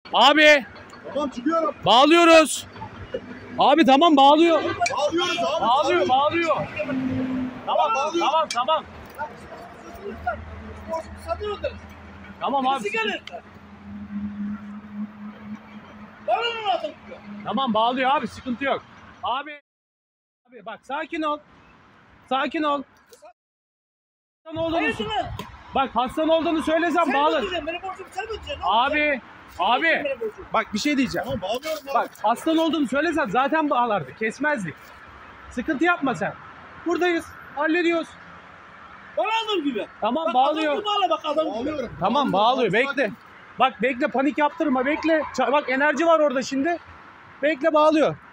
Abi. Tamam çıkıyorum. Bağlıyoruz. Abi tamam bağlıyor. Bağlıyoruz abi. Bağlıyor. Tamam tamam. Tamam abi. Tamam bağlıyor abi, sıkıntı yok. Abi bak sakin ol. Sakin ol. Bak hastan olduğunu söylesem bağlı. Abi bak bir şey diyeceğim. Tamam bağlıyorum abi. Bak hastan olduğunu söylesen zaten bağlardı. Kesmezdik. Sıkıntı yapma sen. Buradayız. Hallediyoruz. Bağladım gibi. Tamam Bak, bağlıyor. adam gibi bağla bak adam gibi. Bağlıyorum. Tamam bağlıyor. Bekle. Bak bekle, panik yaptırma, bekle. Bak enerji var orada şimdi. Bekle, bağlıyor.